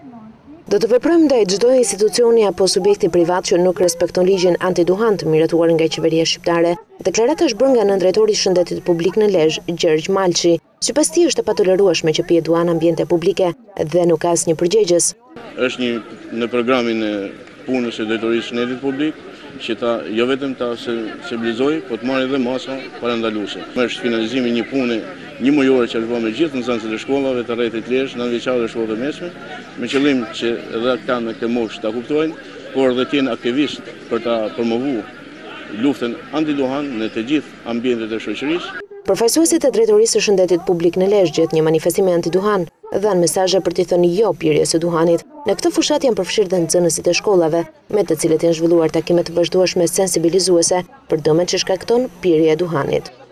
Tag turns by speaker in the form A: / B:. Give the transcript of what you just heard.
A: Do të veprojmë ndaj çdo institucioni apo subjekti privat që nuk respekton ligjin antiduhan të miratuar nga qeveria shqiptare. Deklarata është bërë nga nëndrajtori i Shëndetit Publik në Lezhë, Gjergj Malçi. Sipas tij është e patolerueshme që pihet duhan ambiente publike dhe nuk ka asnjë përgjegjës.
B: Është në programin e punës së drejtorisë së Shëndetit Publik që ta jo vetëm ta sensibilizoj, po të marrë edhe masa parandaluese. Është finalizimi një pune një mujore që është me gjithë nxënësit e shkollave të rrethit Lezhë, nënveçare dhe shkollat e mesme, me qëllim që edhe ata në këtë moshë ta kuptojnë, por dhe të jenë aktivistë për ta promovuar luftën antiduhan në të gjithë ambientet e shoqërisë.
A: Përfaqësuesit e drejtorisë së Shëndetit Publik në Lezhë gjatë një manifestimi antiduhan dhanë mesazhe për t'i thënë jo pirjes së duhanit. Në këtë fushat janë përfshirë dhe nxënësit e shkollave, me të cilët janë zhvilluar takime të vazhdueshme sensibilizuese për dëmet që shkakton pirja e duhanit.